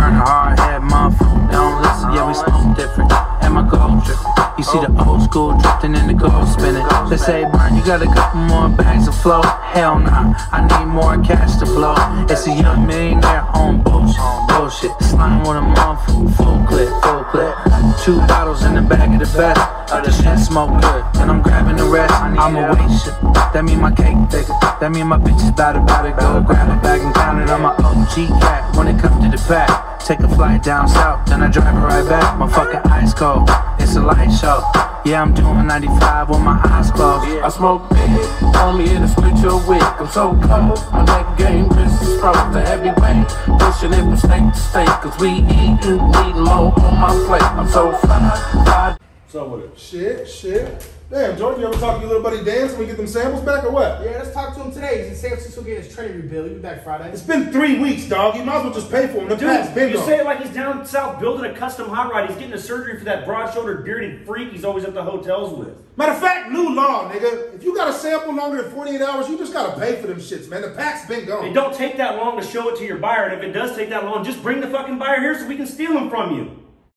burn a hard head, motherfucker. They don't listen, yeah, we smoke different. And my gold dripping. You see the old school drifting and the gold spinning. They say, Burn, you got a couple more bags of flow. Hell nah, I need more cash to blow. It's a young millionaire on bullshit. Slime with a motherfucker, full clip. 2 bottles in the back of the vest. The shit smoke good, and I'm grabbing the rest. I'm a weight shit. That mean my cake thicker. That mean my bitch is about to go grab a bag and count it. I'm a OG cat when it comes to the pack. Take a flight down south, then I drive it right back. My fucking ice cold, it's a light show. Yeah, I'm doing 95 with my eyes closed. I smoke big, homie, it'll split your wig. I'm so cold, my neck game is strong, the heavyweight. Pushing it from state to state, cause we eatin' more on my plate. I'm so fly. So with it? Shit. Damn, Jordan, you ever talk to your little buddy Dan so we get them samples back or what? Yeah, let's talk to him today. He's in San Francisco getting his training rebuilt. He'll be back Friday. It's been 3 weeks, dog. You might as well just pay for him. The past been you gone. say it like he's down south building a custom hot rod. He's getting a surgery for that broad-shouldered bearded freak he's always at the hotels with. Matter of fact, new law, nigga. If you got a sample longer than 48 hours, you just gotta pay for them shits, man. The pack's been gone. It don't take that long to show it to your buyer, and if it does take that long, just bring the fucking buyer here so we can steal them from you.